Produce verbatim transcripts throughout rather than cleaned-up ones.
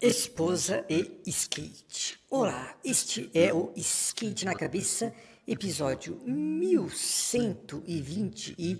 Esposa e skate. Olá, este é o Skate na Cabeça, episódio mil cento e vinte e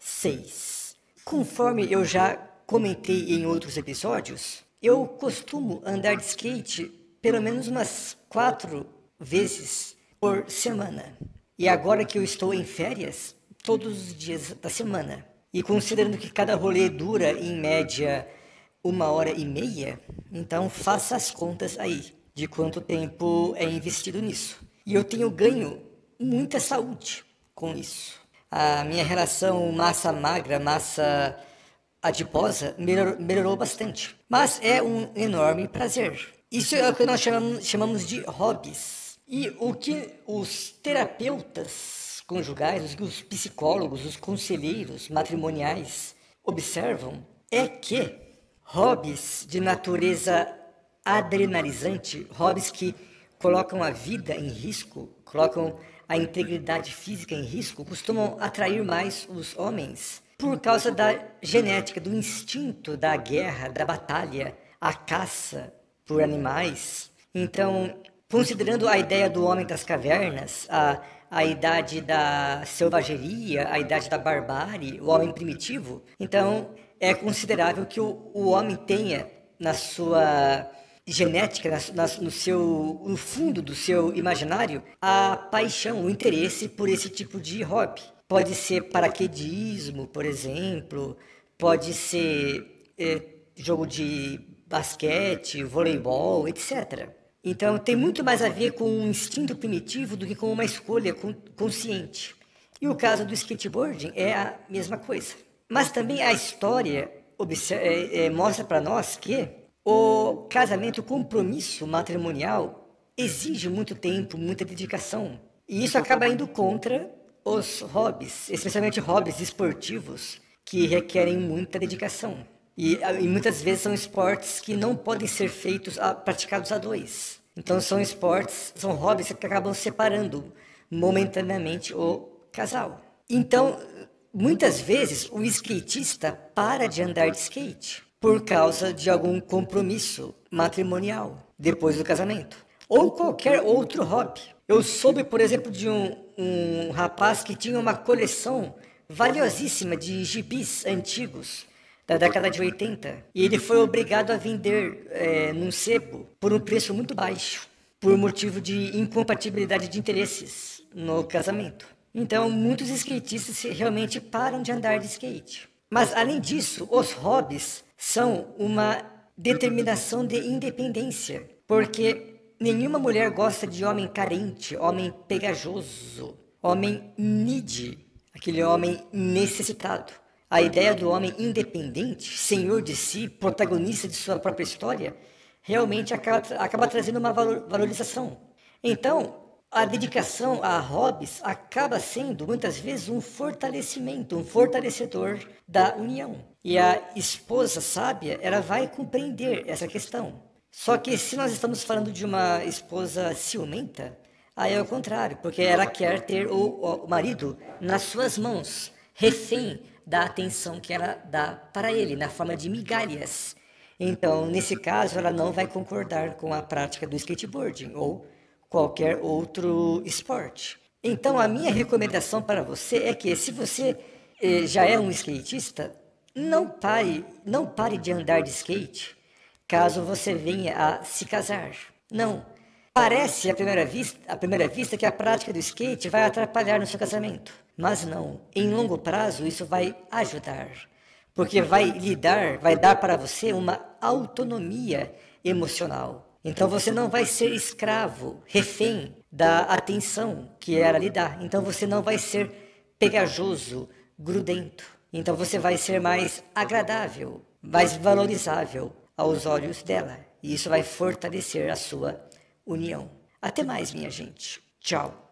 seis. Conforme eu já comentei em outros episódios, eu costumo andar de skate pelo menos umas quatro vezes por semana. E agora que eu estou em férias, todos os dias da semana. E considerando que cada rolê dura em média uma hora e meia, então faça as contas aí de quanto tempo é investido nisso. E eu tenho ganho muita saúde com isso. A minha relação massa magra, massa adiposa melhorou, melhorou bastante. Mas é um enorme prazer. Isso é o que nós chamamos, chamamos de hobbies. E o que os terapeutas conjugais, os psicólogos, os conselheiros matrimoniais observam é que hobbies de natureza adrenalizante, hobbies que colocam a vida em risco, colocam a integridade física em risco, costumam atrair mais os homens por causa da genética, do instinto da guerra, da batalha, a caça por animais. Então, considerando a ideia do homem das cavernas, a, a idade da selvageria, a idade da barbárie, o homem primitivo, então é considerável que o, o homem tenha na sua genética, na, na, no, seu, no fundo do seu imaginário, a paixão, o interesse por esse tipo de hobby. Pode ser paraquedismo, por exemplo, pode ser é, jogo de basquete, voleibol, etcétera. Então tem muito mais a ver com um instinto primitivo do que com uma escolha consciente. E o caso do skateboarding é a mesma coisa. Mas também a história observa, é, é, mostra para nós que o casamento, o compromisso matrimonial exige muito tempo, muita dedicação. E isso acaba indo contra os hobbies, especialmente hobbies esportivos, que requerem muita dedicação. E, e muitas vezes são esportes que não podem ser feitos, a, praticados a dois. Então são esportes, são hobbies que acabam separando momentaneamente o casal. Então, muitas vezes o skatista para de andar de skate por causa de algum compromisso matrimonial depois do casamento. Ou qualquer outro hobby. Eu soube, por exemplo, de um, um rapaz que tinha uma coleção valiosíssima de gibis antigos da década de oitenta. E ele foi obrigado a vender é, num sebo por um preço muito baixo, por motivo de incompatibilidade de interesses no casamento. Então, muitos skatistas realmente param de andar de skate. Mas, além disso, os hobbies são uma determinação de independência, porque nenhuma mulher gosta de homem carente, homem pegajoso, homem needy, aquele homem necessitado. A ideia do homem independente, senhor de si, protagonista de sua própria história, realmente acaba, acaba trazendo uma valorização. Então, a dedicação a hobbies acaba sendo, muitas vezes, um fortalecimento, um fortalecedor da união. E a esposa sábia, ela vai compreender essa questão. Só que se nós estamos falando de uma esposa ciumenta, aí é o contrário, porque ela quer ter o, o marido nas suas mãos, refém da atenção que ela dá para ele, na forma de migalhas. Então, nesse caso, ela não vai concordar com a prática do skateboarding ou qualquer outro esporte. Então, a minha recomendação para você é que, se você eh, já é um skatista, não pare, não pare de andar de skate caso você venha a se casar. Não. Parece, à primeira vista, à primeira vista que a prática do skate vai atrapalhar no seu casamento. Mas não. Em longo prazo, isso vai ajudar. Porque vai lhe dar, vai dar para você uma autonomia emocional. Então você não vai ser escravo, refém da atenção que ela lhe dá. Então você não vai ser pegajoso, grudento. Então você vai ser mais agradável, mais valorizável aos olhos dela. E isso vai fortalecer a sua união. Até mais, minha gente. Tchau.